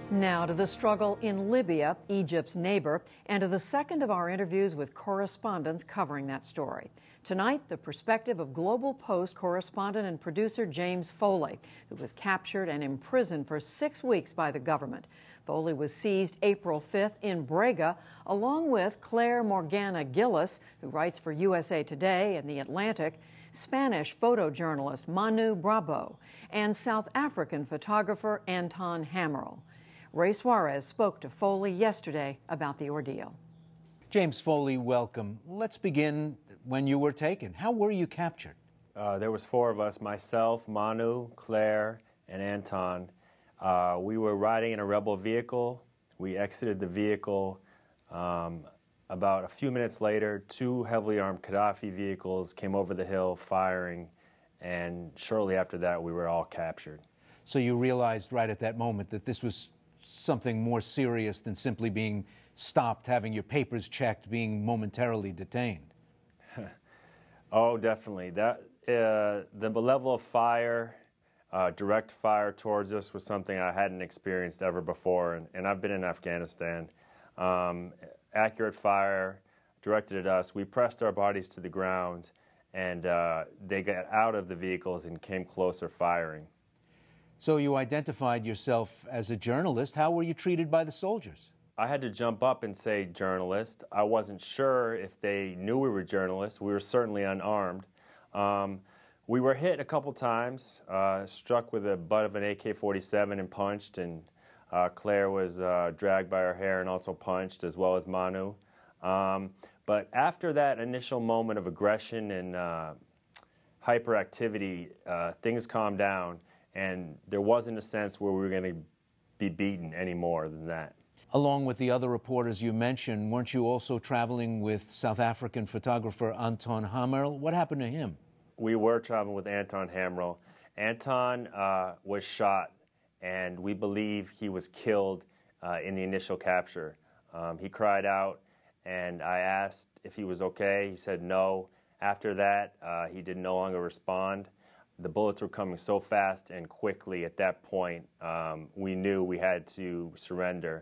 Now to the struggle in Libya, Egypt's neighbor, and to the second of our interviews with correspondents covering that story. Tonight, the perspective of GlobalPost correspondent and producer James Foley, who was captured and imprisoned for 6 weeks by the government. Foley was seized April 5th in Brega, along with Claire Morgana Gillis, who writes for USA Today and The Atlantic, Spanish photojournalist Manu Brabo, and South African photographer Anton Hammerl. Ray Suarez spoke to Foley yesterday about the ordeal. James Foley, welcome. Let's begin when you were taken. How were you captured? There was 4 of us, myself, Manu, Claire, and Anton. We were riding in a rebel vehicle. We exited the vehicle. About a few minutes later, 2 heavily armed Gadhafi vehicles came over the hill firing, and shortly after that, we were all captured. So you realized right at that moment that this was something more serious than simply being stopped, having your papers checked, being momentarily detained? Oh, definitely. The level of fire, direct fire towards us was something I hadn't experienced ever before, and I've been in Afghanistan. Accurate fire directed at us. We pressed our bodies to the ground, and they got out of the vehicles and came closer firing. So you identified yourself as a journalist. How were you treated by the soldiers? I had to jump up and say journalist. I wasn't sure if they knew we were journalists. We were certainly unarmed. We were hit a couple times, struck with the butt of an AK-47 and punched, and Claire was dragged by her hair and also punched, as well as Manu. But after that initial moment of aggression and hyperactivity, things calmed down, and there wasn't a sense where we were going to be beaten any more than that. Along with the other reporters you mentioned, weren't you also traveling with South African photographer Anton Hammerl? What happened to him? We were traveling with Anton Hammerl. Anton was shot, and we believe he was killed in the initial capture. He cried out, and I asked if he was okay. He said no. After that, he did no longer respond. The bullets were coming so fast and quickly at that point, we knew we had to surrender.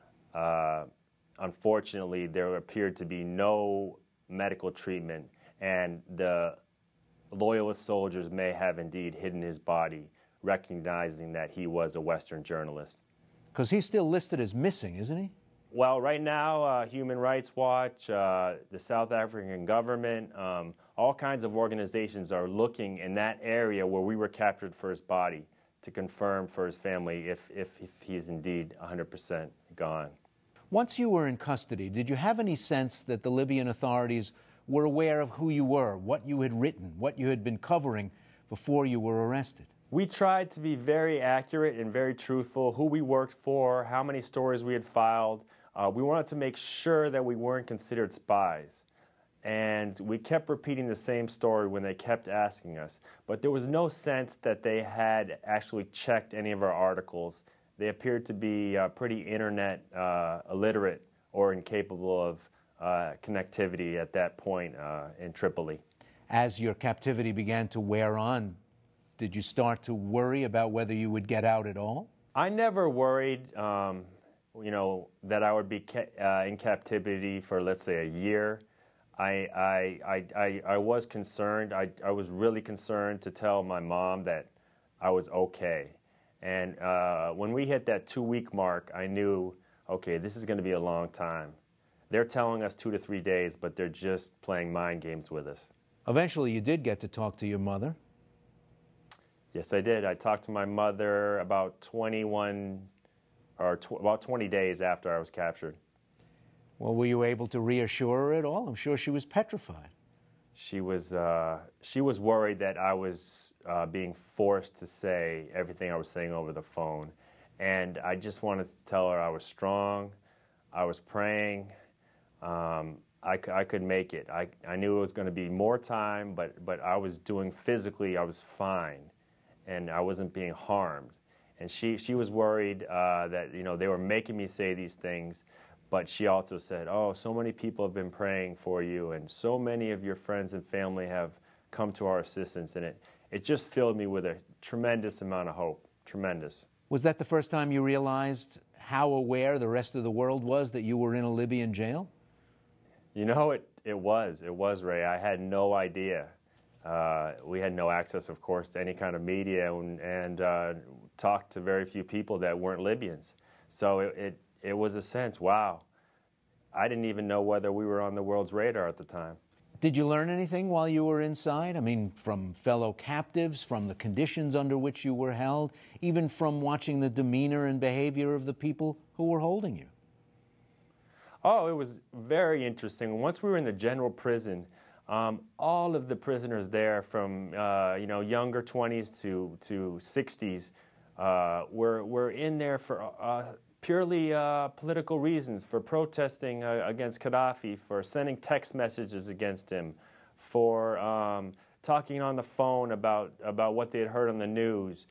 Unfortunately, there appeared to be no medical treatment, and the loyalist soldiers may have indeed hidden his body, recognizing that he was a Western journalist. Because he's still listed as missing, isn't he? Well, right now, Human Rights Watch, the South African government, all kinds of organizations are looking in that area where we were captured for his body to confirm for his family if he's indeed 100% gone. Once you were in custody, did you have any sense that the Libyan authorities were aware of who you were, what you had written, what you had been covering before you were arrested? We tried to be very accurate and very truthful, who we worked for, how many stories we had filed. We wanted to make sure that we weren't considered spies. And we kept repeating the same story when they kept asking us. But there was no sense that they had actually checked any of our articles. They appeared to be pretty internet illiterate or incapable of connectivity at that point in Tripoli. As your captivity began to wear on, did you start to worry about whether you would get out at all? I never worried, that I would be in captivity for, let's say, a year. I was concerned. I was really concerned to tell my mom that I was okay. And when we hit that 2-week mark, I knew, okay, this is going to be a long time. They're telling us 2 to 3 days, but they're just playing mind games with us. Eventually, you did get to talk to your mother. Yes, I did. I talked to my mother about 20 days after I was captured. Well, were you able to reassure her at all? I'm sure she was petrified. She was worried that I was being forced to say everything I was saying over the phone. And I just wanted to tell her I was strong, I was praying, I could make it. I knew it was going to be more time, but I was doing physically, I was fine, and I wasn't being harmed. And she was worried that they were making me say these things, but she also said, oh, so many people have been praying for you, and so many of your friends and family have come to our assistance, and it just filled me with a tremendous amount of hope, tremendous. Was that the first time you realized how aware the rest of the world was that you were in a Libyan jail? You know, it was, Ray. I had no idea. We had no access, of course, to any kind of media and talked to very few people that weren't Libyans. So it was a sense, wow, I didn't even know whether we were on the world's radar at the time. Did you learn anything while you were inside? I mean, from fellow captives, from the conditions under which you were held, even from watching the demeanor and behavior of the people who were holding you? Oh, it was very interesting. Once we were in the general prison, all of the prisoners there from younger 20s to 60s were in there for purely political reasons, for protesting against Gadhafi, for sending text messages against him, for talking on the phone about what they had heard on the news.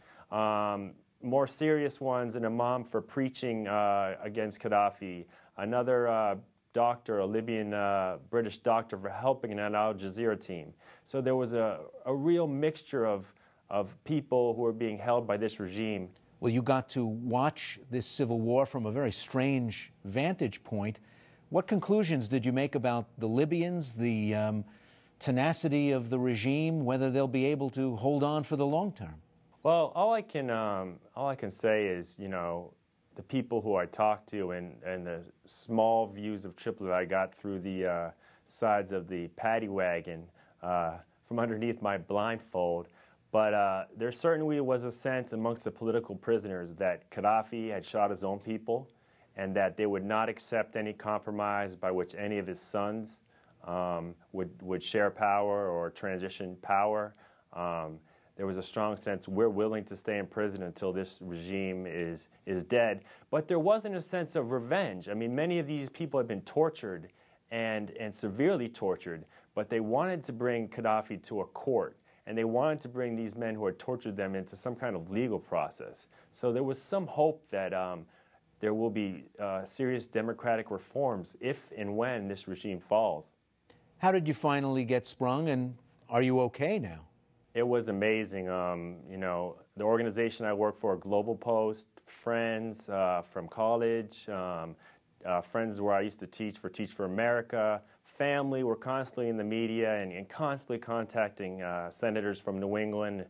More serious ones, an imam for preaching against Gadhafi, another doctor, a Libyan British doctor, for helping an Al Jazeera team. So there was a real mixture of people who were being held by this regime. Well, you got to watch this civil war from a very strange vantage point. What conclusions did you make about the Libyans, the tenacity of the regime, whether they'll be able to hold on for the long term? Well, all I can say is, the people who I talked to and the small views of Tripoli I got through the sides of the paddy wagon from underneath my blindfold. But there certainly was a sense amongst the political prisoners that Gadhafi had shot his own people and that they would not accept any compromise by which any of his sons would share power or transition power. There was a strong sense we're willing to stay in prison until this regime is dead. But there wasn't a sense of revenge. I mean, many of these people had been tortured and severely tortured, but they wanted to bring Gadhafi to a court. And they wanted to bring these men who had tortured them into some kind of legal process. So there was some hope that there will be serious democratic reforms if and when this regime falls. How did you finally get sprung, and are you okay now? It was amazing. The organization I work for, GlobalPost, friends from college, friends where I used to teach for America, family were constantly in the media and constantly contacting senators from New England.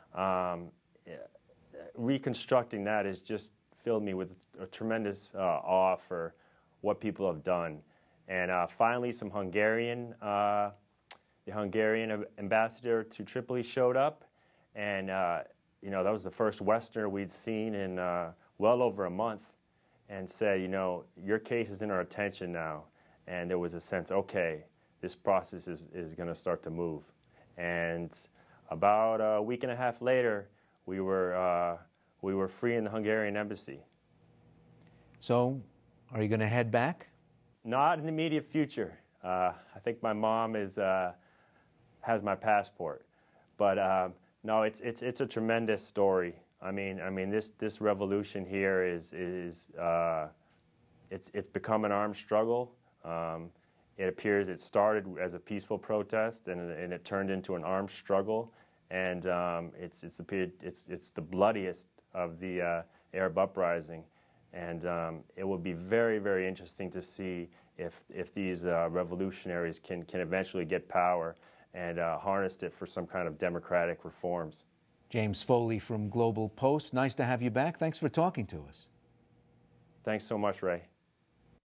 Reconstructing that has just filled me with a tremendous awe for what people have done. And finally, the Hungarian ambassador to Tripoli showed up, and that was the first Westerner we'd seen in well over a month, and said, your case is in our attention now. And there was a sense, okay, this process is going to start to move. And about a week and a half later, we were free in the Hungarian embassy. So, are you going to head back? Not in the immediate future. I think my mom has my passport, but no, it's a tremendous story. I mean, this revolution here it's become an armed strugtle. It appears it started as a peaceful protest and it turned into an armed struggle, and it's the bloodiest of the Arab uprising, and it will be very, very interesting to see if these revolutionaries can eventually get power and harness it for some kind of democratic reforms. James Foley from GlobalPost, nice to have you back. Thanks for talking to us. Thanks so much, Ray.